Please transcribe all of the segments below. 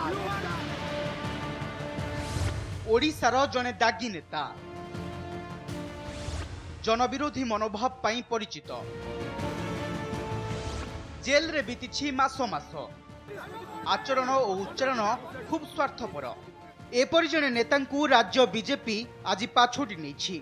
ओडिशार जने दागी नेता जनविरोधी मनोभाव पाई परिचित जेल रे बीती मास मास आचरण और उच्चारण खूब स्वार्थपर एपरि जने नेतांकु राज्य बीजेपी आज पाछोटी नहीं।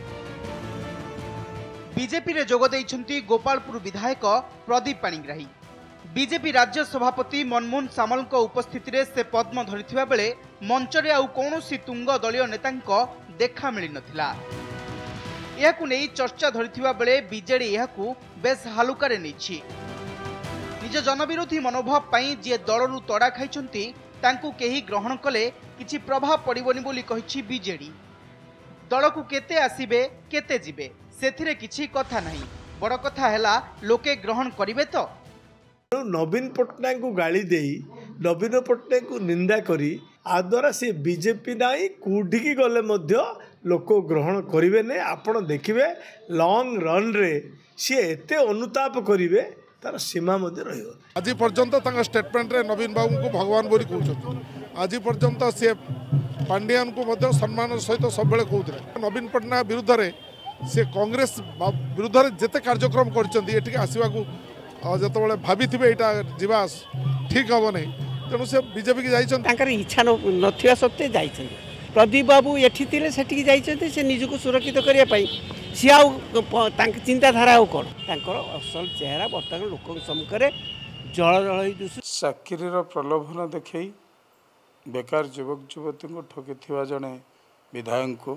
बीजेपी रे जोग देइछंती गोपालपुर विधायक प्रदीप पाणिग्राही। बीजेपी राज्य सभापति मनमोहन सामल उपस्थिति रे से पद्म धरिथिबा बेले मंचरे आउ कोनोसी तुंग दलीय नेतांक देखा मिली नथिला। एहाकु नै चर्चा धरिथिबा बेले बीजेडी एहाकु बेस हालुकारे नैछि। निज जनविरोधी मनोभाव पाई जे दलरु तड़ा खाइछंती तांकु केही ग्रहण कले किछि प्रभाव पड़िबोनी बोली कहिछि बीजेडी। दलकु केते आसीबे केते जिबे सेथिरे किछि कथा नाही, बड़ कथा हैला लोके ग्रहण करिवे तो। नवीन पट्टनायक को गाली दे नवीन पट्टनायक को निंदा करी आ द्वारा सी बीजेपी नाई कोठिकी गले मध्य लोक ग्रहण करिवे ने। आपण देखिबे लॉन्ग रन रे सी एते अनुताप करिवे तार सीमा मध्य रहियो। आज पर्यंत तांका स्टेटमेंट रे नवीन बाबू को भगवान बोली कहउछन। आज पर्यंत से पांड्यान को मध्य सम्मान सहित सब बेले कहउथले। नवीन पट्टनायक विरुद्ध रे से कांग्रेस विरुद्ध रे जेते कार्यक्रम करचंती एटिके आसीबा को जतबले भाभी थिबे एटा जीवा ठीक हम नहीं, तेणु से बीजेपी की जाइछन इच्छा नथिया सत्ते जाइछन। प्रदीप बाबू एठी थिले सेठी जाइछन से निजको सुरक्षित करिया पई सी आउ चिंताधारा आउ कोन तांकर असल चेहरा वर्तमान लोक सम्मुखरे जळ जळ दिसु। चाकरीर प्रलोभन देखई बेकार युवक युवती को ठकिथिबा जने विधायक को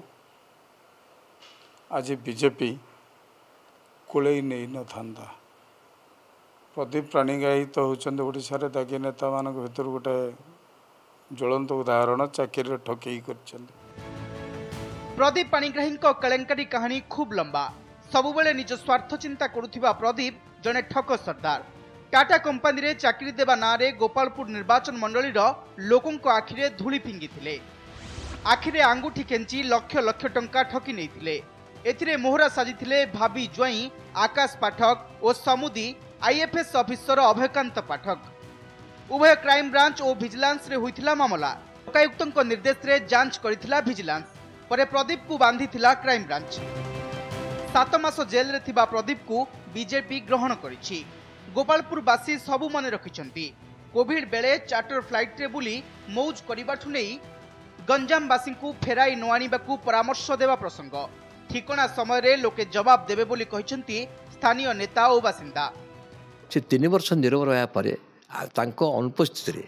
आज बीजेपी कोले नहीं न थांदा। प्रदीप पाणिग्राही तो होचंद ओडिशारे दागी नेता मान भीतर गोटे ज्वलंत उदाहरण चाकरी ठकई करचंद। प्रदीप पाणिग्राही केलेंकारी कहानी खूब लंबा। सबुबले निज स्वार्थ चिंता करुथिबा प्रदीप जने ठक सरदार। टाटा कंपनी रे चाकरी देबा नारे गोपालपुर निर्वाचन मंडली लोकंको आखिरे धूली फिंगी आखिरे आंगुठी केंची लक्ष लक्ष टंका ठकी नैथिले। एथिरे मोहरा साजिथिले भाभी ज्वाई आकाश पाठक और समुदी आईएफएस ऑफिसर अभयकांत पाठक। उभय क्राइम ब्रांच और विजिलेंस रे होइथिला मामला। लोकायुक्तଙ୍କ निर्देश रे जांच करिथिला विजिलेंस परे प्रदीप को बांधिथिला क्राइम ब्रांच। 7 मास जेल रे थिबा प्रदीप को बीजेपी ग्रहण करिछि। गोपालपुर बासी सबु मने रखिछंती। कोविड बेले चार्टर फ्लाइट रे बुली मौज करिबाठु नै गंजाम बासी को फेराई नआनिबाकू परामर्श देवा प्रसंग ठिकना समय रे लोके जवाब देबे बोली कहिछंती स्थानीय नेता और बासिंदा। से 3 वर्ष निरव रहा पर अनुपस्थित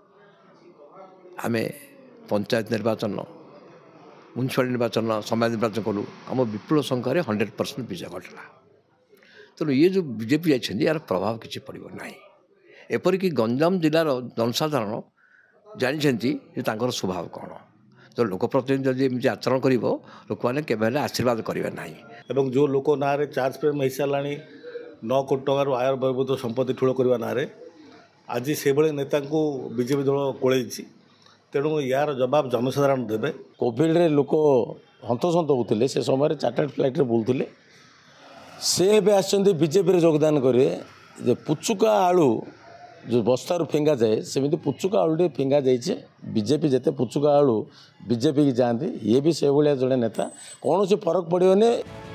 आम पंचायत निर्वाचन म्युनिसिपाल निर्वाचन समाज निर्वाचन कलु आम विपुल संख्यार 100% विजय घटला। तेणु ये जो बीजेपी जाइए यार प्रभाव किसी पड़ो ना। एपरिक गंजाम जिलार जनसाधारण जानते स्वभाव कौन, तो लोक प्रतिनिधि जब आचरण कर लोक मैंने केवल आशीर्वाद करेंगे ना। एवं जो लोक ना चार्ज पेमेंट हो सारा 9 कोटी टकर आय बहिर्भूत संपत्ति ठूल करने ना आज से नेता को बीजेपी दल कोल। तेणु यार जवाब जनसाधारण देवे। कोविड रे लोक हंतसंत होते से समय चार्टर्ड फ्लाइट रे बुलूले से आसछन्ती बीजेपी रे योगदान करे। पुचुका आलू जो बस्तार फिंगा जाए सेमती पुचुका आलू फिंगा जाइए। बीजेपी जिते पुचुका आलू बीजेपी की जाती ये भी से भाया जड़े नेता कौन से फरक पड़ोनी।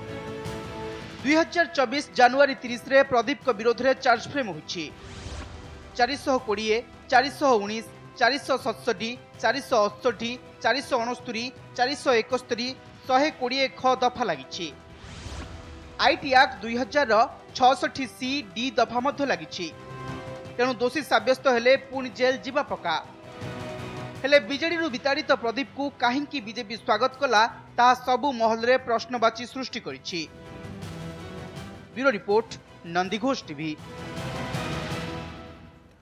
2024 जनवरी 30 रे प्रदीप को विरोध रे चार्ज फ्रेम होछि। 420, 419, 467, 468, 469, 471, 120 ख दफा लगी। आईटी एक्ट 2066 सी डी दफा मध्य लगी। तेणु दोषी साब्यस्त हेले पुणी जेल जीवा पक्का। हेले बीजेडी विताड़ित प्रदीप को कहीं बीजेपी स्वागत कला ता सबु महल रे प्रश्नवाची सृष्टि करिछि। Bureau report, Nandighosh TV.